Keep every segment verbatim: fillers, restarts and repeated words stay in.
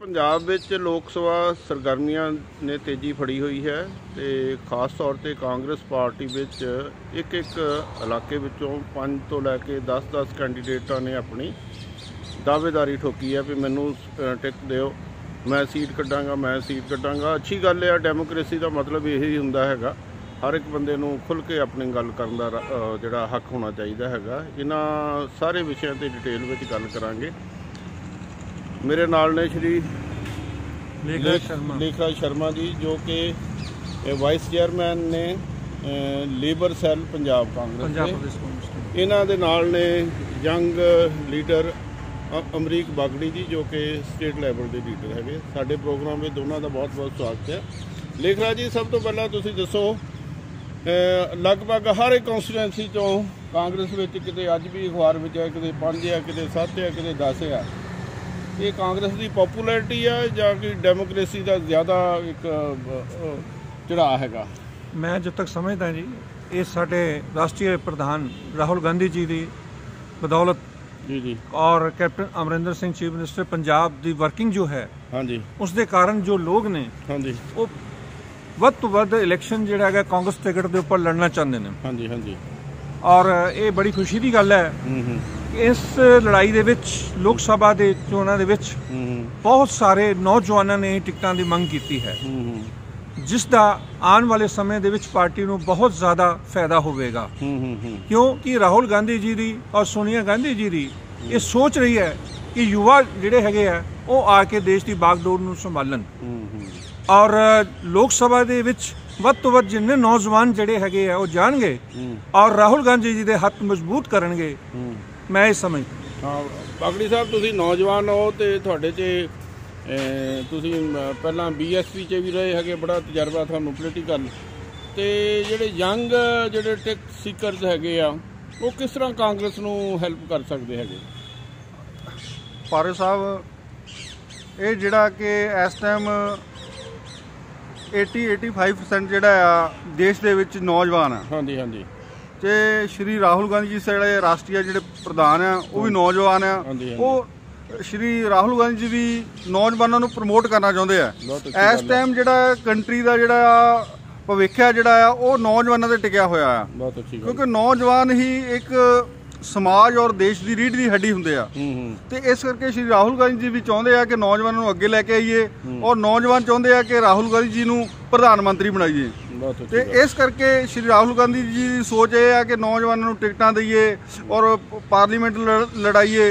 ਪੰਜਾਬ ਵਿੱਚ ਲੋਕ ਸਭਾ ਸਰਗਰਮੀਆਂ ਨੇ ਤੇਜ਼ੀ ਫੜੀ ਹੋਈ ਹੈ ਤੇ ਖਾਸ ਤੌਰ ਤੇ ਕਾਂਗਰਸ ਪਾਰਟੀ ਵਿੱਚ ਇੱਕ ਇੱਕ ਇਲਾਕੇ ਵਿੱਚੋਂ ਪੰਜ ਤੋਂ ਲੈ ਕੇ ਦਸ ਦਸ ਕੈਂਡੀਡੇਟਾਂ ਨੇ ਆਪਣੀ ਦਾਅਵੇਦਾਰੀ ਠੋਕੀ ਹੈ ਵੀ ਮੈਨੂੰ ਟਿਕਟ ਦਿਓ, ਮੈਂ ਸੀਟ ਕੱਢਾਂਗਾ ਮੈਂ ਸੀਟ ਕੱਢਾਂਗਾ। ਅੱਛੀ ਗੱਲ ਹੈ, ਡੈਮੋਕ੍ਰੇਸੀ ਦਾ ਮਤਲਬ ਇਹੀ ਹੁੰਦਾ ਹੈਗਾ, ਹਰ ਇੱਕ ਬੰਦੇ ਨੂੰ ਖੁੱਲ੍ਹ ਕੇ ਆਪਣੀ ਗੱਲ ਕਰਨ ਦਾ ਜਿਹੜਾ ਹੱਕ ਹੋਣਾ ਚਾਹੀਦਾ ਹੈਗਾ। ਇਹਨਾਂ ਸਾਰੇ ਵਿਸ਼ਿਆਂ 'ਤੇ ਡਿਟੇਲ ਵਿੱਚ ਗੱਲ ਕਰਾਂਗੇ। मेरे नाल ने श्री लेखराज शर्मा लेखराज शर्मा जी जो कि वाइस चेयरमैन ने लेबर सैल पंजाब कांग्रेस के। इन्हां दे नाल ने यंग लीडर अमरीक बागड़ी जी जो कि स्टेट लैवल के लीडर है। साडे प्रोग्राम में दोनों का बहुत बहुत स्वागत है। लेखराज जी, सब तो पहला तुसीं दसो, लगभग हर एक कॉन्स्टिट्यूएंसी चों कांग्रेस में किते अज भी अखबार में है, किते पाँच है, किते सत्त है, किते दस है। ये कांग्रेस की पॉपुलैरिटी है या कि डेमोक्रेसी का ज़्यादा एक चढ़ा हैगा? मैं जब तक समझदा जी ये साडे राष्ट्रीय प्रधान राहुल गांधी जी की बदौलत जी जी और captain Amarinder Singh chief minister Punjab की वर्किंग जो है हाँ जी उसके कारण जो लोग ने हाँ जी वो वध तो वध इलैक्शन जिहड़ा है कांग्रेस टिकट के उपर लड़ना चाहते हैं। हाँ जी हाँ जी और ये बड़ी खुशी की गल है। इस लड़ाई दे विच लोक सभा के चोणां दे विच बहुत सारे नौजवानों ने टिकटां की मंग की है, जिसका आने वाले समय दे विच पार्टी नूं बहुत ज़्यादा फायदा होवेगा। क्योंकि राहुल गांधी जी की और सोनिया गांधी जी की ये सोच रही है कि युवा जिहड़े हैगे आ वो आके देश की बागडोर नूं संभालन और लोक सभा दे विच वध तो वध जिन्ने नौजवान जिहड़े हैगे आ वो जाणगे और राहुल गांधी जी के हत्थ मजबूत करनगे। मैं ये समझ हाँ बागड़ी साहब, तुसीं नौजवान हो तो तुहाडे च तुसीं पहलां बी एस पी च भी रहे हैगे, बड़ा तजर्बा तुहानूं पोलीटिकल, ते जिहड़े यंग जिहड़े टिकट सीकरस हैगे आ वो किस तरह कांग्रेस नूं हैल्प कर सकदे हैगे? पारे साहब, ये जिहड़ा कि इस time eighty eighty five percent जिहड़ा आ देश दे विच नौजवान है। हाँ जी हाँ जी ते श्री राहुल गांधी जी से राष्ट्रीय जिहड़े प्रधान है वो भी नौजवान है। वो श्री राहुल गांधी जी भी नौजवानों को प्रमोट करना चाहते हैं। इस टाइम जिहड़ा कंट्री का जिहड़ा भविख है जिहड़ा आ वो नौजवानों ते टिकिया होया है, क्योंकि नौजवान ही एक समाज और देश की रीढ़ की हड्डी हुंदे आ। ते इस करके श्री राहुल गांधी जी भी चाहते हैं कि नौजवानों अगे लैके आइए और नौजवान चाहते हैं कि राहुल गांधी जी नूं प्रधानमंत्री बनाइए। तो इस करके श्री राहुल गांधी जी की सोच ये है कि नौजवानों को टिकटां दईए और पार्लीमेंट लड़ाइए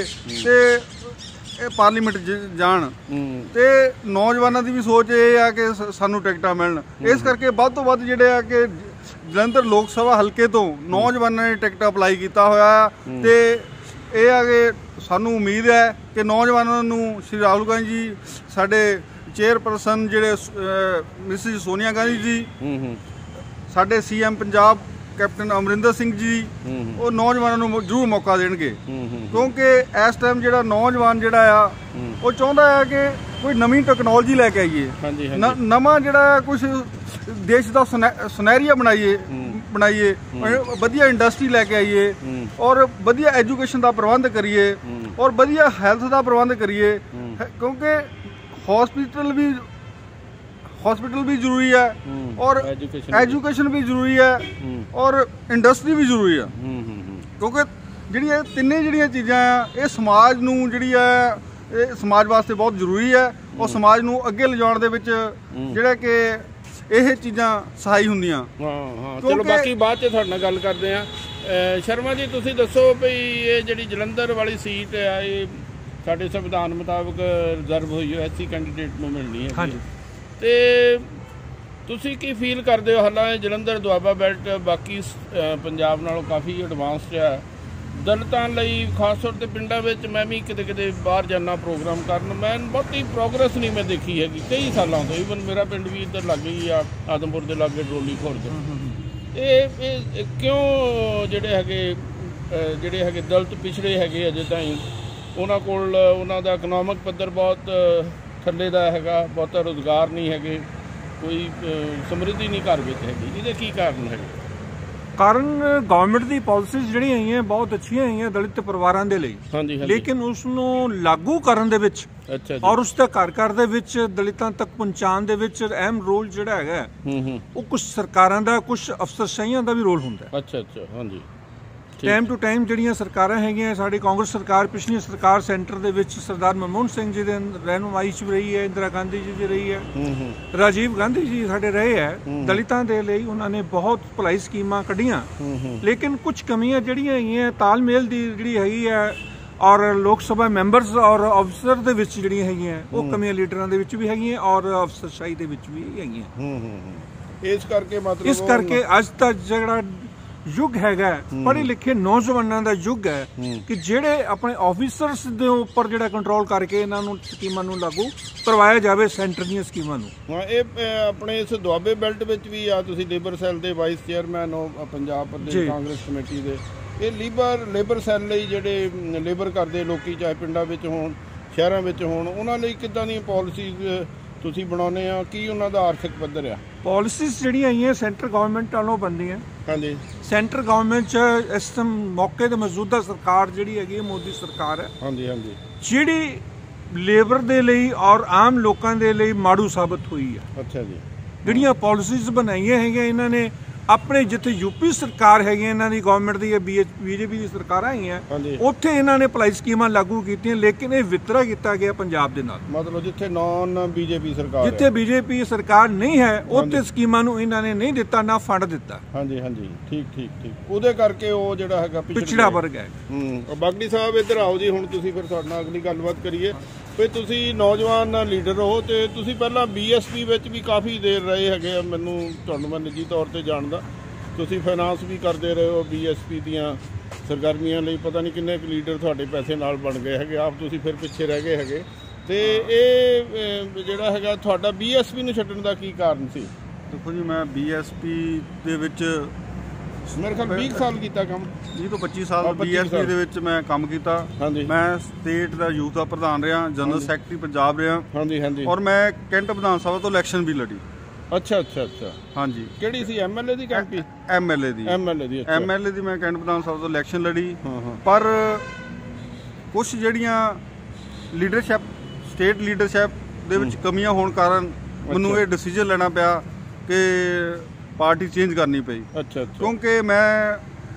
ते पार्लीमेंट जान। ते नौजवानों की भी सोच ये है कि सानू टिकटां मिलन। इस करके वध तो वध जिहड़े आ कि जलंधर लोक सभा हल्के तो नौजवानों ने टिकट अप्लाई किया होया ते ये है कि सानू उम्मीद है कि नौजवानों नूं श्री राहुल गांधी जी साडे चेयरपर्सन जिहड़े मिसिज सोनिया गांधी जी, साडे C M Punjab captain Amarinder Singh ji, वो नौजवानों को जरूर मौका देंगे। क्योंकि इस टाइम जिहड़ा नौजवान जिहड़ा आ वो चाहता है कि कोई नवीं टैक्नोलॉजी लैके आइए, नवां जिहड़ा कुछ देश का सुनहरिया बनाइए बनाइए वधिया इंडस्ट्री लैके आइए और वधिया एजुकेशन का प्रबंध करिए और वधिया हैल्थ का प्रबंध करिए। क्योंकि हॉस्पिटल भी हॉस्पिटल भी जरूरी है और एजुकेशन भी जरूरी है और इंडस्ट्री भी जरूरी है। क्योंकि जिहड़ियां तिन्ने जिहड़ियां चीज़ां ये समाज नूं जिहड़ी है समाज वास्ते बहुत जरूरी है और समाज नूं अगे लिजाण दे विच जिहड़ा कि ਇਹ ਚੀਜ਼ਾਂ ਸਹਾਈ ਹੁੰਦੀਆਂ। ਹਾਂ ਹਾਂ ਚਲੋ ਬਾਕੀ ਬਾਅਦ 'ਚ ਤੁਹਾਡੇ ਨਾਲ ਗੱਲ ਕਰਦੇ ਹਾਂ। ਸ਼ਰਮਾ ਜੀ, ਤੁਸੀਂ ਦੱਸੋ ਵੀ ਇਹ ਜਿਹੜੀ ਜਲੰਧਰ ਵਾਲੀ ਸੀਟ ਆ ਇਹ ਸਾਡੇ ਸੰਵਿਧਾਨ ਮੁਤਾਬਕ ਰਿਜ਼ਰਵ ਹੋਈ ਹੈ, ਐਸੀ ਕੈਂਡੀਡੇਟ ਨੂੰ ਮਿਲਣੀ ਹੈ। ਹਾਂਜੀ, ਤੇ ਤੁਸੀਂ ਕੀ ਫੀਲ ਕਰਦੇ ਹੋ? ਹਾਲਾਂਕਿ ਜਲੰਧਰ ਦੁਆਬਾ ਬੈਲਟ ਬਾਕੀ ਪੰਜਾਬ ਨਾਲੋਂ ਕਾਫੀ ਐਡਵਾਂਸਡ ਆ ਦਲਿਤਾਂ ਲਈ, ਖਾਸ ਤੌਰ 'ਤੇ ਪਿੰਡਾਂ ਵਿੱਚ। ਮੈਂ ਵੀ ਕਿਤੇ ਕਿਤੇ ਬਾਹਰ ਜਾਂਦਾ ਪ੍ਰੋਗਰਾਮ ਕਰਨ, ਮੈਂ ਬਹੁਤੀ ਪ੍ਰੋਗਰੈਸ ਨਹੀਂ ਮੈਂ ਦੇਖੀ ਹੈਗੀ ਕਈ ਸਾਲਾਂ ਤੋਂ। ਈਵਨ ਮੇਰਾ ਪਿੰਡ ਵੀ ਇੱਧਰ ਲਾਗੇ ਹੀ ਆ, ਆਦਮਪੁਰ ਦੇ ਲਾਗੇ ਡਰੋਲੀ ਖੁਰਦ। ਇਹ ਇਹ ਕਿਉਂ ਜਿਹੜੇ ਹੈਗੇ ਜਿਹੜੇ ਹੈਗੇ ਦਲਿਤ ਪਿਛੜੇ ਹੈਗੇ ਅਜੇ ਤਾਈਂ, ਉਹਨਾਂ ਕੋਲ ਉਹਨਾਂ ਦਾ ਇਕਨੋਮਿਕ ਪੱਧਰ ਬਹੁਤ ਥੱਲੇ ਦਾ ਹੈਗਾ, ਬਹੁਤਾ ਰੁਜ਼ਗਾਰ ਨਹੀਂ ਹੈਗੇ, ਕੋਈ ਸਮਰਿੱਧੀ ਨਹੀਂ ਘਰ ਵਿੱਚ ਹੈਗੀ, ਇਹਦੇ ਕੀ ਕਾਰਨ ਹੈਗੇ? ਕਾਰਨ ਗਵਰਨਮੈਂਟ ਦੀ ਪਾਲਿਸੀਜ਼ ਜਿਹੜੀਆਂ ਹੈਗੀਆਂ ਬਹੁਤ ਅੱਛੀਆਂ ਹੈਗੀਆਂ ਦਲਿਤ ਪਰਿਵਾਰਾਂ ਦੇ ਲਈ, ਹਾਂਜੀ ਹਾਂਜੀ, ਲੇਕਿਨ ਉਸ ਨੂੰ ਲਾਗੂ ਕਰਨ ਦੇ ਵਿੱਚ ਅੱਛਾ ਜੀ, ਔਰ ਉਸ ਦਾ ਘਰ ਘਰ ਦੇ ਵਿੱਚ ਦਲਿਤਾਂ ਤੱਕ ਪਹੁੰਚਾਉਣ ਦੇ ਵਿੱਚ ਅਹਿਮ ਰੋਲ ਜਿਹੜਾ ਹੈਗਾ ਹੂੰ ਹੂੰ, ਉਹ ਕੁਝ ਸਰਕਾਰਾਂ ਦਾ, ਕੁਝ ਅਫਸਰਸ਼ਾਹੀਆਂ ਦਾ ਵੀ ਰੋਲ ਹੁੰਦਾ ਹੈ। ਅੱਛਾ ਅੱਛਾ, ਹਾਂਜੀ, ਟਾਈਮ ਟੂ ਟਾਈਮ ਜਿਹੜੀਆਂ ਸਰਕਾਰਾਂ ਹੈਗੀਆਂ, ਸਾਡੀ ਕਾਂਗਰਸ ਸਰਕਾਰ, ਪਿਛਲੀ ਸਰਕਾਰ ਸੈਂਟਰ ਦੇ ਵਿੱਚ ਸਰਦਾਰ ਮਨਮੋਹਨ ਸਿੰਘ ਜੀ ਦੇ ਰਹਿਨੁਮਾਈ 'ਚ ਵੀ ਰਹੀ ਹੈ, ਇੰਦਰਾ ਗਾਂਧੀ ਜੀ ਦੀ ਰਹੀ ਹੈ, ਹੂੰ ਹੂੰ, ਰਾਜੀਵ ਗਾਂਧੀ ਜੀ ਸਾਡੇ ਰਹੇ ਹੈ, ਦਲਿਤਾਂ ਦੇ ਲਈ ਉਹਨਾਂ ਨੇ ਬਹੁਤ ਭਲਾਈ ਸਕੀਮਾਂ ਕੱਢੀਆਂ, ਹੂੰ ਹੂੰ, ਲੇਕਿਨ ਕੁਝ ਕਮੀਆਂ ਜਿਹੜੀਆਂ ਹੈਗੀਆਂ ਤਾਲਮੇਲ ਦੀ ਜਿਹੜੀ ਹੈਗੀ ਹੈ ਔਰ ਲੋਕ ਸਭਾ ਮੈਂਬਰਸ ਔਰ ਅਫਸਰ ਦੇ ਵਿੱਚ ਜਿਹੜੀਆਂ ਹੈਗੀਆਂ ਉਹ ਕਮੀਆਂ ਲੀਡਰਾਂ ਦੇ ਵਿੱਚ ਵੀ ਹੈਗੀਆਂ ਔਰ ਅਫਸਰਸ਼ਾਹੀ ਦੇ ਵਿੱਚ ਵੀ ਹੈਗੀਆਂ। ਹੂੰ ਹੂੰ, ਇਸ ਕਰਕੇ ਮਤਲਬ ਇਸ ਕਰਕੇ ਅੱਜ ਦਾ ਜਿਹੜਾ ਯੁੱਗ ਹੈਗਾ ਪੜ੍ਹੇ ਲਿਖੇ ਨੌਜਵਾਨਾਂ ਦਾ ਯੁੱਗ ਹੈ ਕਿ ਜਿਹੜੇ ਆਪਣੇ ਆਫੀਸਰਸ ਦੇ ਉੱਪਰ ਜਿਹੜਾ ਕੰਟਰੋਲ ਕਰਕੇ ਇਹਨਾਂ ਨੂੰ ਸਕੀਮਾਂ ਨੂੰ ਲਾਗੂ ਕਰਵਾਇਆ ਜਾਵੇ, ਸੈਂਟਰ ਦੀਆਂ ਸਕੀਮਾਂ ਨੂੰ। ਹਾਂ, ਇਹ ਅਹ, ਆਪਣੇ ਇਸ ਦੁਆਬੇ ਬੈਲਟ ਵਿੱਚ ਵੀ ਆ, ਤੁਸੀਂ ਲੇਬਰ ਸੈੱਲ ਦੇ ਵਾਈਸ ਚੇਅਰਮੈਨ ਹੋ ਪੰਜਾਬ ਪ੍ਰਦੇਸ਼ ਕਾਂਗਰਸ ਕਮੇਟੀ ਦੇ। ਇਹ ਲੇਬਰ ਲੇਬਰ ਸੈੱਲ ਲਈ ਜਿਹੜੇ ਲੇਬਰ ਕਰਦੇ ਲੋਕੀ, ਚਾਹੇ ਪਿੰਡਾਂ ਵਿੱਚ ਹੋਣ ਸ਼ਹਿਰਾਂ ਵਿੱਚ ਹੋਣ, ਉਹਨਾਂ ਲਈ ਕਿੱਦਾਂ ਦੀਆਂ ਪਾਲਿਸੀਜ਼ ਤੁਸੀਂ ਬਣਾਉਂਦੇ ਆ? ਕੀ ਉਹਨਾਂ ਦਾ ਆਰਥਿਕ ਪੱਧਰ ਆ? ਪਾਲਿਸੀਜ਼ ਜਿਹੜੀਆਂ ਹੈਗੀਆਂ ਸੈਂਟਰ ਗਵਰਨਮੈਂਟ ਵੱਲੋਂ ਬਣਦੀਆਂ। ਹਾਂਜੀ, ਸੈਂਟਰ ਗਵਰਨਮੈਂਟ 'ਚ ਇਸ ਟਾਈਮ ਮੌਕੇ ਤੇ ਮੌਜੂਦਾ ਸਰਕਾਰ ਜਿਹੜੀ ਹੈਗੀ ਹੈ ਮੋਦੀ ਸਰਕਾਰ ਹੈ, ਹਾਂਜੀ ਹਾਂਜੀ, ਜਿਹੜੀ ਲੇਬਰ ਦੇ ਲਈ ਔਰ ਆਮ ਲੋਕਾਂ ਦੇ ਲਈ ਮਾੜੂ ਸਾਬਤ ਹੋਈ ਹੈ। ਅੱਛਾ ਜੀ, ਜਿਹੜੀਆਂ ਪਾਲਿਸੀਜ਼ ਬਣਾਈਆਂ ਹੈਗੀਆਂ ਇਹਨਾਂ ਨੇ ਆਪਣੇ, ਜਿੱਥੇ ਯੂਪੀ ਸਰਕਾਰ ਹੈਗੀ ਇਹਨਾਂ ਦੀ ਗਵਰਨਮੈਂਟ ਦੀ, ਬੀਜੇਪੀ ਦੀ ਸਰਕਾਰਾਂ ਹੈਗੀਆਂ, ਉੱਥੇ ਇਹਨਾਂ ਨੇ ਭਲਾਈ ਸਕੀਮਾਂ ਲਾਗੂ ਕੀਤੀਆਂ, ਲੇਕਿਨ ਇਹ ਵਿਤਕਰਾ ਕੀਤਾ ਗਿਆ ਪੰਜਾਬ ਦੇ ਨਾਲ। ਮਤਲਬ ਜਿੱਥੇ ਨਾਨ ਬੀਜੇਪੀ ਸਰਕਾਰ, ਜਿੱਥੇ ਬੀਜੇਪੀ ਸਰਕਾਰ ਨਹੀਂ ਹੈ ਉੱਥੇ ਸਕੀਮਾਂ ਨੂੰ ਇਹਨਾਂ ਨੇ ਨਹੀਂ ਦਿੱਤਾ, ਨਾ ਫੰਡ ਦਿੱਤਾ। ਹਾਂਜੀ ਹਾਂਜੀ, ਠੀਕ ਠੀਕ ਠੀਕ, ਉਹਦੇ ਕਰਕੇ ਉਹ ਜਿਹੜਾ ਹੈਗਾ ਪਿਛੜਾ ਵਰਗ ਹੈ। ਹੂੰ, ਬਾਗੜੀ ਸਾਹਿਬ ਇੱਧਰ ਆਓ ਜੀ, ਹੁਣ ਤੁਸੀਂ ਫਿਰ ਤੁਹਾਡੇ ਨਾਲ ਅਗਲੀ ਗੱਲਬਾਤ ਕਰੀਏ। ਵੀ ਤੁਸੀਂ ਨੌਜਵਾਨ ਲੀਡਰ ਹੋ ਤੇ ਤੁਸੀਂ ਪਹਿਲਾਂ ਬੀ ਐਸ ਪੀ ਵਿੱਚ ਵੀ ਕਾਫੀ ਦੇਰ ਰਹੇ ਹੈਗੇ ਆ, ਮੈਨੂੰ ਤੁਹਾਨੂੰ ਮੈਂ ਨਿੱਜੀ ਤੌਰ ਤੇ ਜਾਣਦਾ। ਤੁਸੀਂ ਫਾਈਨਾਂਸ ਵੀ ਕਰਦੇ ਰਹੇ ਹੋ ਬੀ ਐਸ ਪੀ ਦੀਆਂ ਸਰਗਰਮੀਆਂ ਲਈ, ਪਤਾ ਨਹੀਂ ਕਿੰਨੇ ਕੁ ਲੀਡਰ ਤੁਹਾਡੇ ਪੈਸੇ ਨਾਲ ਬਣ ਗਏ ਹੈਗੇ, ਆਪ ਤੁਸੀਂ ਫਿਰ ਪਿੱਛੇ ਰਹਿ ਗਏ ਹੈਗੇ। ਤੇ ਇਹ ਜਿਹੜਾ ਹੈਗਾ ਤੁਹਾਡਾ ਬੀ ਐਸ ਪੀ ਨੂੰ ਛੱਡਣ ਦਾ ਕੀ ਕਾਰਨ ਸੀ? ਦੇਖੋ ਜੀ, ਮੈਂ ਬੀ ਐਸ ਪੀ ਦੇ ਵਿੱਚ ਮੇਰੇ ਖਿਆਲ ਵੀਹ ਸਾਲ ਕੀਤਾ ਕੰਮ, ਵੀਹ ਤੋਂ ਪੱਚੀ ਸਾਲ ਬੀ ਐਸ ਪੀ ਦੇ ਵਿੱਚ ਮੈਂ ਕੰਮ ਕੀਤਾ। ਹਾਂਜੀ, ਮੈਂ ਸਟੇਟ ਦਾ ਯੂਥ ਦਾ ਪ੍ਰਧਾਨ ਰਿਹਾ, ਜਨਰਲ ਸੈਕਟਰੀ ਪੰਜਾਬ ਰਿਹਾ। ਹਾਂਜੀ ਹਾਂਜੀ, ਔਰ ਮੈਂ ਕੈਂਟ ਵਿਧਾਨ ਸਭਾ ਤੋਂ ਇਲੈਕਸ਼ਨ ਵੀ ਲੜੀ। ਅੱਛਾ ਅੱਛਾ ਅੱਛਾ, ਹਾਂਜੀ, ਕਿਹੜੀ ਸੀ, ਐਮ ਐਲ ਏ ਦੀ ਕਿ M P? M L A ਦੀ। ਐਮ ਐਲ ਏ ਦੀ, ਐਮ ਐਲ ਏ ਦੀ ਮੈਂ ਕੈਂਟ ਵਿਧਾਨ ਸਭਾ ਤੋਂ ਇਲੈਕਸ਼ਨ ਲੜੀ। ਹਾਂ ਹਾਂ, ਪਰ ਕੁਝ ਜਿਹੜੀਆਂ ਲੀਡਰਸ਼ਿਪ, ਸਟੇਟ ਲੀਡਰਸ਼ਿਪ ਦੇ ਵਿੱਚ ਕਮੀਆਂ ਹੋਣ ਕਾਰਨ ਮੈਨੂੰ ਇਹ ਡਿਸੀਜਨ ਲੈਣਾ ਪਿਆ ਕਿ ਪਾਰਟੀ ਚੇਂਜ ਕਰਨੀ ਪਈ। ਅੱਛਾ ਅੱਛਾ, ਕਿਉਂਕਿ ਮੈਂ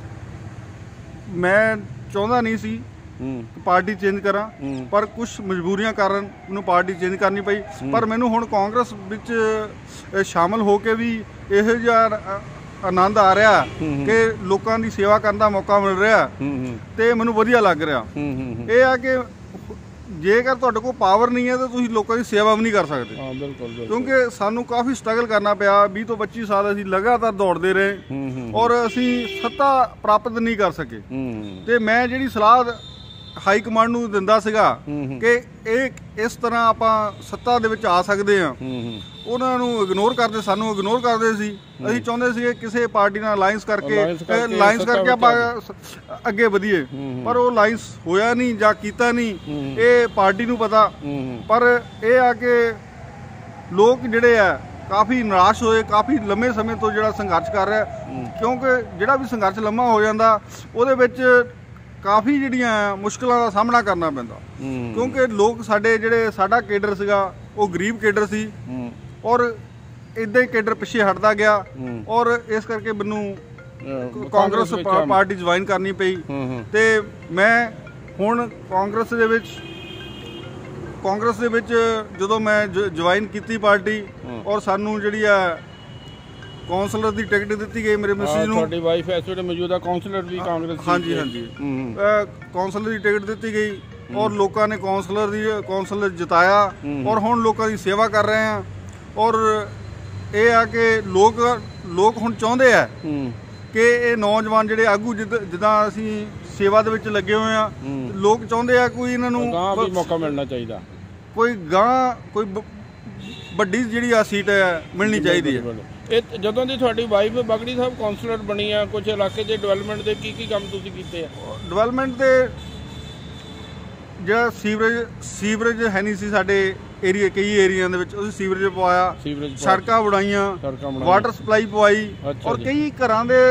ਮੈਂ ਚਾਹੁੰਦਾ ਨਹੀਂ ਸੀ ਪਾਰਟੀ ਚੇਂਜ ਕਰਾਂ, ਪਰ ਕੁਝ ਮਜਬੂਰੀਆਂ ਕਾਰਨ ਮੈਨੂੰ ਪਾਰਟੀ ਚੇਂਜ ਕਰਨੀ ਪਈ। ਪਰ ਮੈਨੂੰ ਹੁਣ ਕਾਂਗਰਸ ਵਿੱਚ ਸ਼ਾਮਲ ਹੋ ਕੇ ਵੀ ਇਹੋ ਜਿਹਾ ਆਨੰਦ ਆ ਰਿਹਾ ਕਿ ਲੋਕਾਂ ਦੀ ਸੇਵਾ ਕਰਨ ਦਾ ਮੌਕਾ ਮਿਲ ਰਿਹਾ ਤੇ ਮੈਨੂੰ ਵਧੀਆ ਲੱਗ ਰਿਹਾ। ਇਹ ਆ ਕਿ ਜੇਕਰ ਤੁਹਾਡੇ ਕੋਲ ਪਾਵਰ ਨਹੀਂ ਹੈ ਤਾਂ ਤੁਸੀਂ ਲੋਕਾਂ ਦੀ ਸੇਵਾ ਵੀ ਨਹੀਂ ਕਰ ਸਕਦੇ। ਹਾਂ ਬਿਲਕੁਲ, ਕਿਉਂਕਿ ਸਾਨੂੰ ਕਾਫੀ ਸਟਰਗਲ ਕਰਨਾ ਪਿਆ। ਵੀਹ ਤੋਂ ਪੱਚੀ ਸਾਲ ਅਸੀਂ ਲਗਾਤਾਰ ਦੌੜਦੇ ਰਹੇ ਔਰ ਅਸੀਂ ਸੱਤਾ ਪ੍ਰਾਪਤ ਨਹੀਂ ਕਰ ਸਕੇ। ਤੇ ਮੈਂ ਜਿਹੜੀ ਸਲਾਹ ਹਾਈ ਕਮਾਂਡ ਨੂੰ ਦਿੰਦਾ ਸੀਗਾ ਕਿ ਇਹ ਇਸ ਤਰ੍ਹਾਂ ਆਪਾਂ ਸੱਤਾ ਦੇ ਵਿੱਚ ਆ ਸਕਦੇ ਹਾਂ, ਉਹਨਾਂ ਨੂੰ ਇਗਨੋਰ ਕਰਦੇ, ਸਾਨੂੰ ਇਗਨੋਰ ਕਰਦੇ ਸੀ। ਅਸੀਂ ਚਾਹੁੰਦੇ ਸੀ ਕਿਸੇ ਪਾਰਟੀ ਨਾਲ ਅਲਾਈਅੰਸ ਕਰਕੇ ਅਲਾਈਅੰਸ ਕਰਕੇ ਆਪਾਂ ਅੱਗੇ ਵਧੀਏ, ਪਰ ਉਹ ਅਲਾਈਅੰਸ ਹੋਇਆ ਨਹੀਂ ਜਾਂ ਕੀਤਾ ਨਹੀਂ, ਇਹ ਪਾਰਟੀ ਨੂੰ ਪਤਾ। ਪਰ ਇਹ ਆ ਕਿ ਲੋਕ ਜਿਹੜੇ ਆ ਕਾਫੀ ਨਿਰਾਸ਼ ਹੋਏ, ਕਾਫੀ ਲੰਮੇ ਸਮੇਂ ਤੋਂ ਜਿਹੜਾ ਸੰਘਰਸ਼ ਕਰ ਰਿਹਾ, ਕਿਉਂਕਿ ਜਿਹੜਾ ਵੀ ਸੰਘਰਸ਼ ਲੰਮਾ ਹੋ ਜਾਂਦਾ ਉਹਦੇ ਵਿੱਚ ਕਾਫੀ ਜਿਹੜੀਆਂ ਮੁਸ਼ਕਲਾਂ ਦਾ ਸਾਹਮਣਾ ਕਰਨਾ ਪੈਂਦਾ। ਕਿਉਂਕਿ ਲੋਕ ਸਾਡੇ ਜਿਹੜੇ ਸਾਡਾ ਕੇਡਰ ਸੀਗਾ ਉਹ ਗਰੀਬ ਕੇਡਰ ਸੀ ਔਰ ਇੱਦਾਂ ਹੀ ਕੇਡਰ ਪਿੱਛੇ ਹਟਦਾ ਗਿਆ ਔਰ ਇਸ ਕਰਕੇ ਮੈਨੂੰ ਕਾਂਗਰਸ ਪਾਰਟੀ ਜੁਆਇਨ ਕਰਨੀ ਪਈ। ਤੇ ਮੈਂ ਹੁਣ ਕਾਂਗਰਸ ਦੇ ਵਿੱਚ ਕਾਂਗਰਸ ਦੇ ਵਿੱਚ ਜਦੋਂ ਮੈਂ ਜੁਆਇਨ ਕੀਤੀ ਪਾਰਟੀ ਔਰ ਸਾਨੂੰ ਜਿਹੜੀ ਆ ਕੌਂਸਲਰ ਦੀ ਟਿਕਟ ਦਿੱਤੀ ਗਈ ਮੇਰੇ ਮਿਸਿਸ ਨੂੰ। ਤੁਹਾਡੀ ਵਾਈਫ ਇਸ ਵੇਲੇ ਮੌਜੂਦਾ ਕੌਂਸਲਰ ਵੀ ਕਾਂਗਰਸ ਦੀ? ਹਾਂਜੀ ਹਾਂਜੀ, ਕੌਂਸਲਰ ਦੀ ਟਿਕਟ ਦਿੱਤੀ ਗਈ ਔਰ ਲੋਕਾਂ ਨੇ ਕੌਂਸਲਰ ਦੀ ਕੌਂਸਲਰ ਜਿਤਾਇਆ ਔਰ ਹੁਣ ਲੋਕਾਂ ਦੀ ਸੇਵਾ ਕਰ ਰਹੇ ਆ। ਔਰ ਇਹ ਆ ਕਿ ਲੋਕ ਲੋਕ ਹੁਣ ਚਾਹੁੰਦੇ ਆ ਕਿ ਇਹ ਨੌਜਵਾਨ ਜਿਹੜੇ ਆਗੂ ਜਿੱਦਾਂ ਅਸੀਂ ਸੇਵਾ ਦੇ ਵਿੱਚ ਲੱਗੇ ਹੋਏ ਆ, ਲੋਕ ਚਾਹੁੰਦੇ ਆ ਕੋਈ ਇਹਨਾਂ ਨੂੰ ਵੀ ਮੌਕਾ ਮਿਲਣਾ ਚਾਹੀਦਾ, ਕੋਈ ਗਾਂ ਕੋਈ ਵੱਡੀ ਜਿਹੜੀ ਆ ਸੀਟ ਹੈ ਮਿਲਣੀ ਚਾਹੀਦੀ ਹੈ। ਇਹ ਜਦੋਂ ਦੀ ਤੁਹਾਡੀ ਵਾਈਫ ਬਾਗੜੀ ਸਾਹਿਬ ਕੌਂਸਲਰ ਬਣੀ ਆ, ਕੁਝ ਇਲਾਕੇ ਦੇ ਡਿਵੈਲਪਮੈਂਟ ਦੇ ਕੀ ਕੀ ਕੰਮ ਤੁਸੀਂ ਕੀਤੇ ਆ? ਡਿਵੈਲਪਮੈਂਟ ਦੇ ਜਿਹੜਾ ਸੀਵਰੇਜ ਸੀਵਰੇਜ ਹੈ ਨਹੀਂ ਸੀ ਸਾਡੇ ਏਰੀਆ, ਕਈ ਏਰੀਆ ਦੇ ਵਿੱਚ ਅਸੀਂ ਸੀਵਰੇਜ ਪਵਾਇਆ, ਸੜਕਾਂ ਬਣਾਈਆਂ, ਵਾਟਰ ਸਪਲਾਈ ਪਵਾਈ ਔਰ ਕਈ ਘਰਾਂ ਦੇ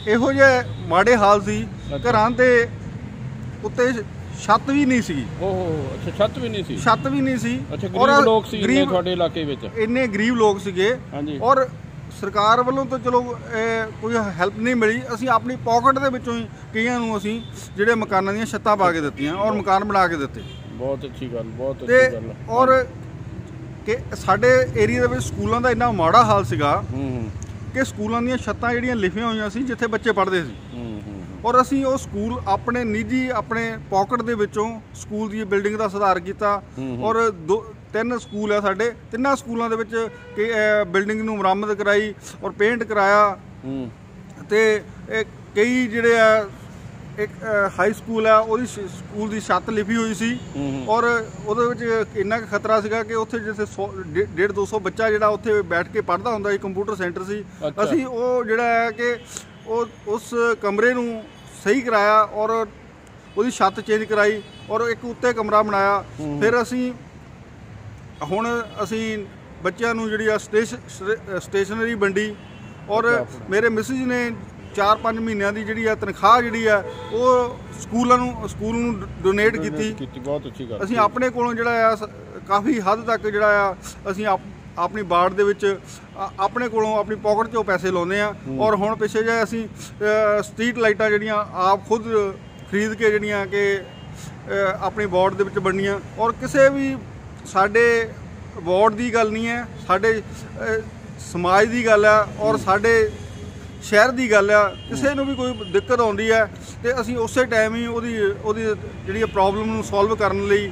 ਇਹੋ ਜਿਹੇ ਮਾੜੇ ਹਾਲ ਸੀ, ਘਰਾਂ ਦੇ ਉੱਤੇ ਛੱਤ ਵੀ ਨਹੀਂ ਸੀ। ਓਹੋ ਅੱਛਾ, ਛੱਤ ਵੀ ਨਹੀਂ ਸੀ। ਛੱਤ ਵੀ ਨਹੀਂ ਸੀ। ਅੱਛਾ, ਗਰੀਬ ਲੋਕ ਸੀ ਇੰਨੇ ਤੁਹਾਡੇ ਇਲਾਕੇ ਵਿੱਚ? ਇੰਨੇ ਗਰੀਬ ਲੋਕ ਸੀਗੇ। ਹਾਂਜੀ। ਔਰ ਸਰਕਾਰ ਵੱਲੋਂ ਤਾਂ ਚਲੋ ਕੋਈ ਹੈਲਪ ਨਹੀਂ ਮਿਲੀ। ਅਸੀਂ ਆਪਣੀ ਪਾਕਟ ਦੇ ਵਿੱਚੋਂ ਹੀ ਕਈਆਂ ਨੂੰ ਅਸੀਂ ਜਿਹੜੇ ਮਕਾਨਾਂ ਦੀਆਂ ਛੱਤਾਂ ਪਾ ਕੇ ਦਿੱਤੀਆਂ ਔਰ ਮਕਾਨ ਬਣਾ ਕੇ ਦਿੱਤੇ। ਬਹੁਤ ਅੱਛੀ ਗੱਲ, ਬਹੁਤ ਤੇ ਅੱਛੀ ਗੱਲ। ਔਰ ਕਿ ਸਾਡੇ ਏਰੀਆ ਦੇ ਵਿੱਚ ਸਕੂਲਾਂ ਦਾ ਇੰਨਾ ਮਾੜਾ ਹਾਲ ਸੀਗਾ ਕਿ ਸਕੂਲਾਂ ਦੀਆਂ ਛੱਤਾਂ ਜਿਹੜੀਆਂ ਲਿਖੀਆਂ ਹੋਈਆਂ ਸੀ ਜਿੱਥੇ ਬੱਚੇ ਪੜ੍ਹਦੇ ਸੀ, ਔਰ ਅਸੀਂ ਉਹ ਸਕੂਲ ਆਪਣੇ ਨਿੱਜੀ ਆਪਣੇ ਪਾਕਟ ਦੇ ਵਿੱਚੋਂ ਸਕੂਲ ਦੀ ਬਿਲਡਿੰਗ ਦਾ ਸੁਧਾਰ ਕੀਤਾ। ਔਰ ਦੋ ਤਿੰਨ ਸਕੂਲ ਆ ਸਾਡੇ, ਤਿੰਨਾਂ ਸਕੂਲਾਂ ਦੇ ਵਿੱਚ ਕਿ ਬਿਲਡਿੰਗ ਨੂੰ ਮੁਰੰਮਤ ਕਰਾਈ ਔਰ ਪੇਂਟ ਕਰਾਇਆ। ਤੇ ਇਹ ਕਈ ਜਿਹੜੇ ਆ, ਇੱਕ ਹਾਈ ਸਕੂਲ ਆ ਉਹਦੀ ਸਕੂਲ ਦੀ ਛੱਤ ਲਿਪੀ ਹੋਈ ਸੀ ਔਰ ਉਹਦੇ ਵਿੱਚ ਇੰਨਾ ਕੁ ਖਤਰਾ ਸੀਗਾ ਕਿ ਉੱਥੇ ਜਿੱਥੇ ਸੌ ਡੇਢ ਦੋ ਸੌ ਬੱਚਾ ਜਿਹੜਾ ਉੱਥੇ ਬੈਠ ਕੇ ਪੜ੍ਹਦਾ ਹੁੰਦਾ ਸੀ, ਕੰਪਿਊਟਰ ਸੈਂਟਰ ਸੀ। ਅਸੀਂ ਉਹ ਜਿਹੜਾ ਹੈ ਕਿ ਉਹ ਉਸ ਕਮਰੇ ਨੂੰ ਸਹੀ ਕਰਾਇਆ ਔਰ ਉਹਦੀ ਛੱਤ ਚੇਂਜ ਕਰਾਈ ਔਰ ਇੱਕ ਉੱਤੇ ਕਮਰਾ ਬਣਾਇਆ। ਫਿਰ ਅਸੀਂ ਹੁਣ ਅਸੀਂ ਬੱਚਿਆਂ ਨੂੰ ਜਿਹੜੀ ਆ ਸਟੇਸ਼ਨਰੀ ਵੰਡੀ ਔਰ ਮੇਰੇ ਮਿਸਿਜ ਨੇ ਚਾਰ ਪੰਜ ਮਹੀਨਿਆਂ ਦੀ ਜਿਹੜੀ ਆ ਤਨਖਾਹ ਜਿਹੜੀ ਆ ਉਹ ਸਕੂਲਾਂ ਨੂੰ ਸਕੂਲ ਨੂੰ ਡੋਨੇਟ ਕੀਤੀ। ਬਹੁਤ ਅੱਛੀ ਗੱਲ। ਅਸੀਂ ਆਪਣੇ ਕੋਲੋਂ ਜਿਹੜਾ ਆ ਕਾਫੀ ਹੱਦ ਤੱਕ ਜਿਹੜਾ ਆ ਅਸੀਂ ਆਪਣੀ ਵਾਰਡ ਦੇ ਵਿੱਚ ਆਪਣੇ ਕੋਲੋਂ ਆਪਣੀ ਪਾਕਟ 'ਚੋਂ ਪੈਸੇ ਲਾਉਂਦੇ ਆ। ਔਰ ਹੁਣ ਪਿੱਛੇ ਜਿਹੇ ਅਸੀਂ ਸਟਰੀਟ ਲਾਈਟਾਂ ਜਿਹੜੀਆਂ ਆਪ ਖੁਦ ਖਰੀਦ ਕੇ ਜਿਹੜੀਆਂ ਕਿ ਆਪਣੀ ਵਾਰਡ ਦੇ ਵਿੱਚ ਬਣਨੀਆਂ। ਔਰ ਕਿਸੇ ਵੀ ਸਾਡੇ ਵਾਰਡ ਦੀ ਗੱਲ ਨਹੀਂ ਹੈ, ਸਾਡੇ ਸਮਾਜ ਦੀ ਗੱਲ ਆ ਔਰ ਸਾਡੇ ਸ਼ਹਿਰ ਦੀ ਗੱਲ ਆ। ਕਿਸੇ ਨੂੰ ਵੀ ਕੋਈ ਦਿੱਕਤ ਆਉਂਦੀ ਹੈ ਤੇ ਅਸੀਂ ਉਸੇ ਟਾਈਮ ਹੀ ਉਹਦੀ ਉਹਦੀ ਜਿਹੜੀ ਪ੍ਰੋਬਲਮ ਨੂੰ ਸੋਲਵ ਕਰਨ ਲਈ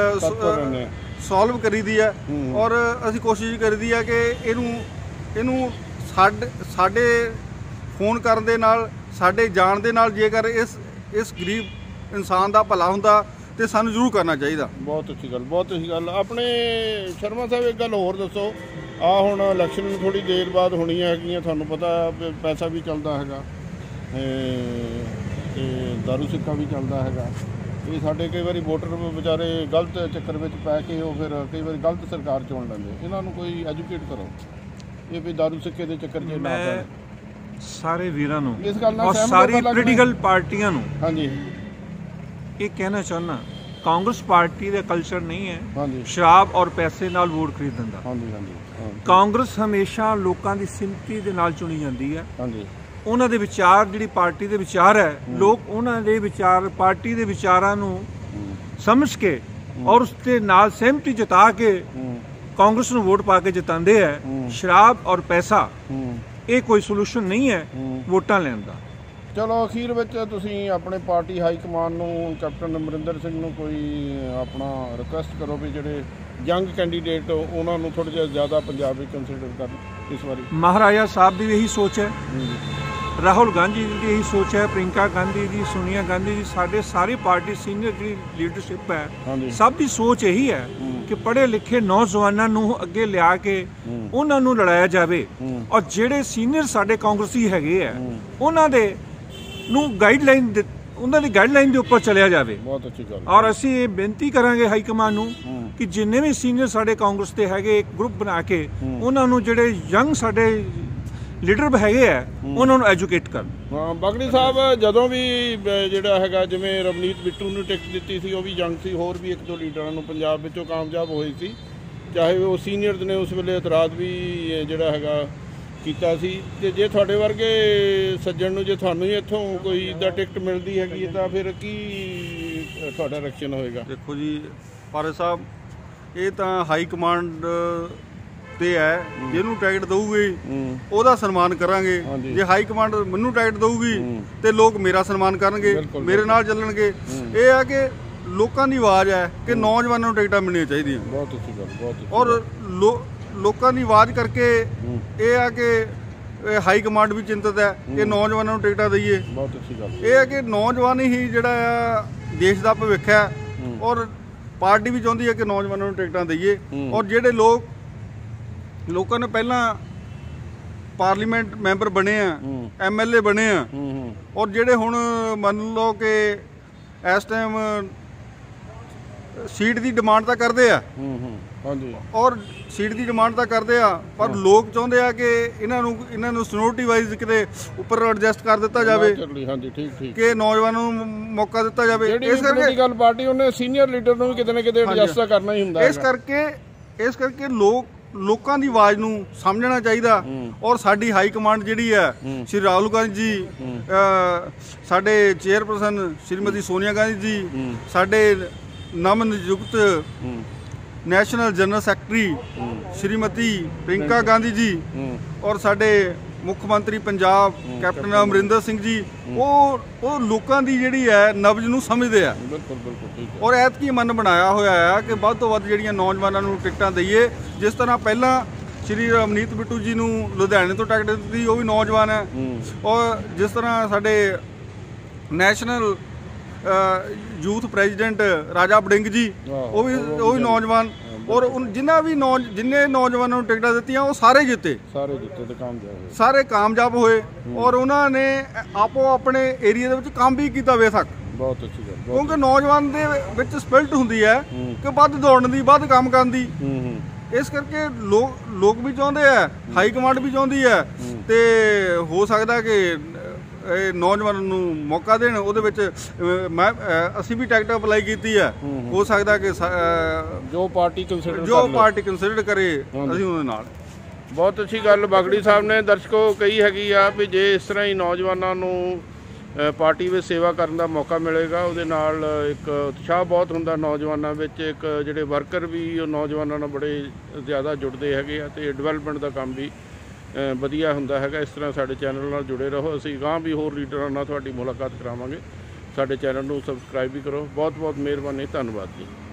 ਸੋਲਵ ਕਰੀਦੀ ਹੈ। ਔਰ ਅਸੀਂ ਕੋਸ਼ਿਸ਼ ਕਰੀਦੀ ਹੈ ਕਿ ਇਹਨੂੰ ਇਹਨੂੰ ਸਾਡੇ ਸਾਡੇ ਫੋਨ ਕਰਨ ਦੇ ਨਾਲ, ਸਾਡੇ ਜਾਣ ਦੇ ਨਾਲ ਜੇਕਰ ਇਸ ਇਸ ਗਰੀਬ ਇਨਸਾਨ ਦਾ ਭਲਾ ਹੁੰਦਾ ਤੇ ਸਾਨੂੰ ਜ਼ਰੂਰ ਕਰਨਾ ਚਾਹੀਦਾ। ਬਹੁਤ ਅੱਛੀ ਗੱਲ, ਬਹੁਤ ਅੱਛੀ ਗੱਲ। ਆਪਣੇ ਸ਼ਰਮਾ ਸਾਹਿਬ ਇੱਕ ਗੱਲ ਹੋਰ ਦੱਸੋ, ਆ ਹੁਣ ਇਲੈਕਸ਼ਨ ਨੂੰ ਥੋੜ੍ਹੀ ਦੇਰ ਬਾਅਦ ਹੋਣੀਆਂ ਹੈਗੀਆਂ, ਤੁਹਾਨੂੰ ਪਤਾ ਪੈਸਾ ਵੀ ਚੱਲਦਾ ਹੈਗਾ ਤੇ ਦਾਰੂ ਸਿੱਕਾ ਵੀ ਚੱਲਦਾ ਹੈਗਾ। ਇਹ ਸਾਡੇ ਕਈ ਵਾਰੀ ਵੋਟਰ ਵਿਚਾਰੇ ਗਲਤ ਚੱਕਰ ਵਿੱਚ ਪੈ ਕੇ ਉਹ ਫਿਰ ਕਈ ਵਾਰੀ ਗਲਤ ਸਰਕਾਰ ਚੁਣ ਲੈਂਦੇ। ਇਹਨਾਂ ਨੂੰ ਕੋਈ ਐਜੂਕੇਟ ਕਰੋ ਇਹ ਵੀ ਦਾਰੂ ਸਿੱਕੇ ਦੇ ਚੱਕਰ 'ਚ ਨਾ ਪੈਣ। ਸਾਰੇ ਵੀਰਾਂ ਨੂੰ ਇਸ ਗੱਲ ਨਾਲ ਔਰ ਸਾਰੀ ਪੋਲੀਟੀਕਲ ਪਾਰਟੀਆਂ ਨੂੰ ਹਾਂਜੀ ਇਹ ਕਹਿਣਾ ਚਾਹੁੰਦਾ, ਕਾਂਗਰਸ ਪਾਰਟੀ ਦਾ ਕਲਚਰ ਨਹੀਂ ਹੈ ਹਾਂਜੀ ਸ਼ਰਾਬ ਔਰ ਪੈਸੇ ਨਾਲ ਵੋਟ ਖਰੀਦਣ ਦਾ। ਹਾਂਜੀ ਹਾਂਜੀ ਕਾਂਗਰਸ ਹਮੇਸ਼ਾ ਲੋਕਾਂ ਦੀ ਸਿੰਪਥੀ ਦੇ ਨਾਲ ਚੁਣੀ ਜਾਂਦੀ ਹੈ। ਹਾਂਜੀ ਉਹਨਾਂ ਦੇ ਵਿਚਾਰ, ਜਿਹੜੀ ਪਾਰਟੀ ਦੇ ਵਿਚਾਰ ਹੈ, ਲੋਕ ਉਹਨਾਂ ਦੇ ਵਿਚਾਰ, ਪਾਰਟੀ ਦੇ ਵਿਚਾਰਾਂ ਨੂੰ ਸਮਝ ਕੇ ਔਰ ਉਸ ਦੇ ਨਾਲ ਸਹਿਮਤੀ ਜਤਾ ਕੇ ਕਾਂਗਰਸ ਨੂੰ ਵੋਟ ਪਾ ਕੇ ਜਿਤਾਉਂਦੇ ਹੈ। ਸ਼ਰਾਬ ਔਰ ਪੈਸਾ ਇਹ ਕੋਈ ਸੋਲੂਸ਼ਨ ਨਹੀਂ ਹੈ ਵੋਟਾਂ ਲੈਣ ਦਾ। ਚਲੋ ਅਖੀਰ ਵਿੱਚ ਤੁਸੀਂ ਆਪਣੇ ਪਾਰਟੀ ਹਾਈ ਕਮਾਨ ਨੂੰ, ਕੈਪਟਨ ਅਮਰਿੰਦਰ ਸਿੰਘ ਨੂੰ ਕੋਈ ਆਪਣਾ ਰਿਕੁਐਸਟ ਕਰੋ ਵੀ ਜਿਹੜੇ ਯੰਗ ਕੈਂਡੀਡੇਟ ਉਹਨਾਂ ਨੂੰ ਥੋੜ੍ਹਾ ਜਿਹਾ ਜ਼ਿਆਦਾ ਪੰਜਾਬ ਵਿੱਚ ਕੰਸੀਡਰ ਕਰਨ ਇਸ ਵਾਰੀ। ਮਹਾਰਾਜਾ ਸਾਹਿਬ ਦੀ ਇਹੀ ਸੋਚ ਹੈ, ਰਾਹੁਲ ਗਾਂਧੀ ਦੀ ਇਹੀ ਸੋਚ ਹੈ, ਪ੍ਰਿੰਕਾ ਗਾਂਧੀ ਦੀ, ਸੋਨੀਆ ਗਾਂਧੀ ਦੀ, ਸਾਡੇ ਸਾਰੀ ਪਾਰਟੀ ਸੀਨੀਅਰ ਜਿਹੜੀ ਲੀਡਰਸ਼ਿਪ ਹੈ ਸਭ ਦੀ ਸੋਚ ਇਹੀ ਹੈ ਕਿ ਪੜ੍ਹੇ ਲਿਖੇ ਨੌਜਵਾਨਾਂ ਨੂੰ ਅੱਗੇ ਲਿਆ ਕੇ ਉਹਨਾਂ ਨੂੰ ਲੜਾਇਆ ਜਾਵੇ ਔਰ ਜਿਹੜੇ ਸੀਨੀਅਰ ਸਾਡੇ ਕਾਂਗਰਸੀ ਹੈਗੇ ਆ ਉਹਨਾਂ ਦੇ ਨੂੰ ਗਾਈਡਲਾਈਨ ਉਹਨਾਂ ਦੀ ਗਾਈਡਲਾਈਨ ਦੇ ਉੱਪਰ ਚਲਿਆ ਜਾਵੇ। ਬਹੁਤ ਅੱਛੀ ਗੱਲ। ਔਰ ਅਸੀਂ ਇਹ ਬੇਨਤੀ ਕਰਾਂਗੇ ਹਾਈ ਕਮਾਨ ਨੂੰ ਕਿ ਜਿੰਨੇ ਵੀ ਸੀਨੀਅਰ ਸਾਡੇ ਕਾਂਗਰਸ ਦੇ ਹੈਗੇ ਇੱਕ ਗਰੁੱਪ ਬਣਾ ਕੇ ਉਹਨਾਂ ਨੂੰ ਜਿਹੜੇ ਯੰਗ ਸਾਡੇ ਲੀਡਰ ਹੈਗੇ ਆ ਉਹਨਾਂ ਨੂੰ ਐਜੂਕੇਟ ਕਰਨ। ਹਾਂ ਬਾਗੜੀ ਸਾਹਿਬ, ਜਦੋਂ ਵੀ ਜਿਹੜਾ ਹੈਗਾ ਜਿਵੇਂ ਰਵਨੀਤ ਬਿੱਟੂ ਨੂੰ ਟਿਕਟ ਦਿੱਤੀ ਸੀ ਉਹ ਵੀ ਯੰਗ ਸੀ, ਹੋਰ ਵੀ ਇੱਕ ਦੋ ਲੀਡਰਾਂ ਨੂੰ ਪੰਜਾਬ ਵਿੱਚੋਂ ਕਾਮਯਾਬ ਹੋਏ ਸੀ, ਚਾਹੇ ਉਹ ਸੀਨੀਅਰਸ ਨੇ ਉਸ ਵੇਲੇ ਇਤਰਾਜ਼ ਵੀ ਜਿਹੜਾ ਹੈਗਾ ਕੀਤਾ ਸੀ। ਤੇ ਜੇ ਤੁਹਾਡੇ ਵਰਗੇ ਸੱਜਣ ਨੂੰ, ਜੇ ਤੁਹਾਨੂੰ ਹੀ ਇੱਥੋਂ ਕੋਈ ਇੱਦਾਂ ਟਿਕਟ ਮਿਲਦੀ ਹੈਗੀ ਤਾਂ ਫਿਰ ਕੀ ਤੁਹਾਡਾ ਰਿਐਕਸ਼ਨ ਹੋਏਗਾ? ਦੇਖੋ ਜੀ ਪਾਰੇ ਸਾਹਿਬ, ਇਹ ਤਾਂ ਹਾਈ ਕਮਾਂਡ ਤੇ ਹੈ, ਜਿਹਨੂੰ ਟਿਕਟ ਦਊਗੀ ਉਹਦਾ ਸਨਮਾਨ ਕਰਾਂਗੇ। ਜੇ ਹਾਈ ਕਮਾਂਡ ਮੈਨੂੰ ਟਿਕਟ ਦਊਗੀ ਤੇ ਲੋਕ ਮੇਰਾ ਸਨਮਾਨ ਕਰਨਗੇ, ਮੇਰੇ ਨਾਲ ਚੱਲਣਗੇ। ਇਹ ਹੈ ਕਿ ਲੋਕਾਂ ਦੀ ਆਵਾਜ਼ ਹੈ ਕਿ ਨੌਜਵਾਨਾਂ ਨੂੰ ਟਿਕਟਾਂ ਮਿਲਣੀਆਂ ਚਾਹੀਦੀਆਂ। ਬਹੁਤ ਅੱਛੀ ਗੱਲ, ਬਹੁਤ। ਔਰ ਲੋਕਾਂ ਦੀ ਆਵਾਜ਼ ਕਰਕੇ ਇਹ ਹੈ ਕਿ ਹਾਈ ਕਮਾਂਡ ਵੀ ਚਿੰਤਤ ਹੈ ਕਿ ਨੌਜਵਾਨਾਂ ਨੂੰ ਟਿਕਟਾਂ ਦਈਏ। ਬਹੁਤ ਅੱਛੀ ਗੱਲ। ਇਹ ਹੈ ਕਿ ਨੌਜਵਾਨ ਹੀ ਜਿਹੜਾ ਆ ਦੇਸ਼ ਦਾ ਭਵਿੱਖ ਹੈ ਔਰ ਪਾਰਟੀ ਵੀ ਚਾਹੁੰਦੀ ਹੈ ਕਿ ਨੌਜਵਾਨਾਂ ਨੂੰ ਟਿਕਟਾਂ ਦਈਏ। ਔਰ ਜਿਹੜੇ ਲੋਕ ਲੋਕਾਂ ਨੇ ਪਹਿਲਾਂ ਪਾਰਲੀਮੈਂਟ ਮੈਂਬਰ ਬਣੇ ਆ, ਐਮ ਐਲ ਏ ਬਣੇ ਆ, ਔਰ ਜਿਹੜੇ ਹੁਣ ਮੰਨ ਲਓ ਕਿ ਇਸ ਟਾਈਮ ਸੀਟ ਦੀ ਡਿਮਾਂਡ ਤਾਂ ਕਰਦੇ ਆ ਹਾਂਜੀ ਔਰ ਸੀਟ ਦੀ ਡਿਮਾਂਡ ਤਾਂ ਕਰਦੇ ਆ, ਪਰ ਲੋਕ ਚਾਹੁੰਦੇ ਆ ਕਿ ਇਹਨਾਂ ਨੂੰ ਇਹਨਾਂ ਨੂੰ ਸਨੋਰਟੀ ਵਾਈਜ਼ ਕਿਤੇ ਉੱਪਰ ਐਡਜਸਟ ਕਰ ਦਿੱਤਾ ਜਾਵੇ। ਹਾਂਜੀ ਠੀਕ ਠੀਕ ਕਿ ਨੌਜਵਾਨਾਂ ਨੂੰ ਮੌਕਾ ਦਿੱਤਾ ਜਾਵੇ। ਇਸ ਕਰਕੇ ਗੱਲ ਪਾਰਟੀ ਉਹਨੇ ਸੀਨੀਅਰ ਲੀਡਰ ਨੂੰ ਵੀ ਕਿਤੇ ਨਾ ਕਿਤੇ ਐਡਜਸਟ ਕਰਨਾ ਹੀ ਹੁੰਦਾ। ਇਸ ਕਰਕੇ ਇਸ ਕਰਕੇ ਲੋਕ ਲੋਕਾਂ ਦੀ ਆਵਾਜ਼ ਨੂੰ ਸਮਝਣਾ ਚਾਹੀਦਾ। ਔਰ ਸਾਡੀ ਹਾਈ ਕਮਾਂਡ ਜਿਹੜੀ ਹੈ ਸ਼੍ਰੀ ਰਾਹੁਲ ਗਾਂਧੀ ਜੀ, ਸਾਡੇ ਚੇਅਰਪਰਸਨ ਸ਼੍ਰੀਮਤੀ ਸੋਨੀਆ ਗਾਂਧੀ ਜੀ, ਸਾਡੇ ਨਵ ਨਿਯੁਕਤ national general secretary Shrimati Priyanka Gandhi ji, ਔਰ ਸਾਡੇ ਮੁੱਖ ਮੰਤਰੀ ਪੰਜਾਬ ਕੈਪਟਨ ਅਮਰਿੰਦਰ ਸਿੰਘ ਜੀ, ਉਹ ਉਹ ਲੋਕਾਂ ਦੀ ਜਿਹੜੀ ਹੈ ਨਬਜ਼ ਨੂੰ ਸਮਝਦੇ ਆ। ਬਿਲਕੁਲ ਬਿਲਕੁਲ ਠੀਕ। ਔਰ ਐਤਕੀ ਮਨ ਬਣਾਇਆ ਹੋਇਆ ਆ ਕਿ ਵੱਧ ਤੋਂ ਵੱਧ ਜਿਹੜੀਆਂ ਨੌਜਵਾਨਾਂ ਨੂੰ ਟਿਕਟਾਂ ਦਈਏ। ਜਿਸ ਤਰ੍ਹਾਂ ਪਹਿਲਾਂ ਸ਼੍ਰੀ ਰਵਨੀਤ ਬਿੱਟੂ ਜੀ ਨੂੰ ਲੁਧਿਆਣੇ ਤੋਂ ਟਿਕਟ ਦਿੱਤੀ, ਉਹ ਵੀ ਨੌਜਵਾਨ ਹੈ। ਔਰ ਜਿਸ ਤਰ੍ਹਾਂ ਸਾਡੇ national youth president Raja Warring ਜੀ, ਉਹ ਵੀ ਉਹ ਵੀ ਨੌਜਵਾਨ। ਔਰ ਜਿਨ੍ਹਾਂ ਵੀ ਨੌ ਜਿੰਨੇ ਨੌਜਵਾਨਾਂ ਨੂੰ ਟਿਕਟਾਂ ਦਿੱਤੀਆਂ ਉਹ ਸਾਰੇ ਜਿੱਤੇ, ਸਾਰੇ ਜਿੱਤੇ ਤੇ ਕਾਮਯਾਬ ਹੋਏ, ਸਾਰੇ ਕਾਮਯਾਬ ਹੋਏ। ਔਰ ਉਹਨਾਂ ਨੇ ਆਪੋ ਆਪਣੇ ਏਰੀਆ ਦੇ ਵਿੱਚ ਕੰਮ ਵੀ ਕੀਤਾ ਬੇਸ਼ੱਕ। ਬਹੁਤ ਅੱਛੀ ਗੱਲ। ਕਿਉਂਕਿ ਨੌਜਵਾਨ ਦੇ ਵਿੱਚ ਸਪਿਰਿਟ ਹੁੰਦੀ ਹੈ ਕਿ ਵੱਧ ਦੌੜਨ ਦੀ, ਵੱਧ ਕੰਮ ਕਰਨ ਦੀ। ਇਸ ਕਰਕੇ ਲੋਕ ਲੋਕ ਵੀ ਚਾਹੁੰਦੇ ਆ, ਹਾਈ ਕਮਾਂਡ ਵੀ ਚਾਹੁੰਦੀ ਹੈ, ਤੇ ਹੋ ਸਕਦਾ ਕਿ ਇਹ ਨੌਜਵਾਨਾਂ ਨੂੰ ਮੌਕਾ ਦੇਣ। ਉਹਦੇ ਵਿੱਚ ਮੈਂ ਅਸੀਂ ਵੀ ਟਿਕਟ ਅਪਲਾਈ ਕੀਤੀ ਹੈ। ਹੋ ਸਕਦਾ ਕਿ ਜੋ ਪਾਰਟੀ ਕੰਸੀਡਰ ਜੋ ਪਾਰਟੀ ਕੰਸੀਡਰ ਕਰੇ ਅਸੀਂ ਉਹਦੇ ਨਾਲ। ਬਹੁਤ ਅੱਛੀ ਗੱਲ ਬਾਗੜੀ ਸਾਹਿਬ ਨੇ ਦਰਸ਼ਕੋ ਕਹੀ ਹੈਗੀ ਆ ਵੀ ਜੇ ਇਸ ਤਰ੍ਹਾਂ ਹੀ ਨੌਜਵਾਨਾਂ ਨੂੰ ਪਾਰਟੀ ਵਿੱਚ ਸੇਵਾ ਕਰਨ ਦਾ ਮੌਕਾ ਮਿਲੇਗਾ, ਉਹਦੇ ਨਾਲ ਇੱਕ ਉਤਸ਼ਾਹ ਬਹੁਤ ਹੁੰਦਾ ਨੌਜਵਾਨਾਂ ਵਿੱਚ। ਇੱਕ ਜਿਹੜੇ ਵਰਕਰ ਵੀ ਉਹ ਨੌਜਵਾਨਾਂ ਨਾਲ ਬੜੇ ਜ਼ਿਆਦਾ ਜੁੜਦੇ ਹੈਗੇ ਆ, ਅਤੇ ਡਿਵੈਲਪਮੈਂਟ ਦਾ ਕੰਮ ਵੀ ਵਧੀਆ ਹੁੰਦਾ ਹੈਗਾ। ਇਸ ਤਰ੍ਹਾਂ ਸਾਡੇ ਚੈਨਲ ਨਾਲ ਜੁੜੇ ਰਹੋ। ਅਸੀਂ ਅਗਾਂਹ ਵੀ ਹੋਰ ਲੀਡਰਾਂ ਨਾਲ ਤੁਹਾਡੀ ਮੁਲਾਕਾਤ ਕਰਾਵਾਂਗੇ। ਸਾਡੇ ਚੈਨਲ ਨੂੰ ਸਬਸਕ੍ਰਾਈਬ ਵੀ ਕਰੋ। ਬਹੁਤ ਬਹੁਤ ਮਿਹਰਬਾਨੀ, ਧੰਨਵਾਦ ਜੀ।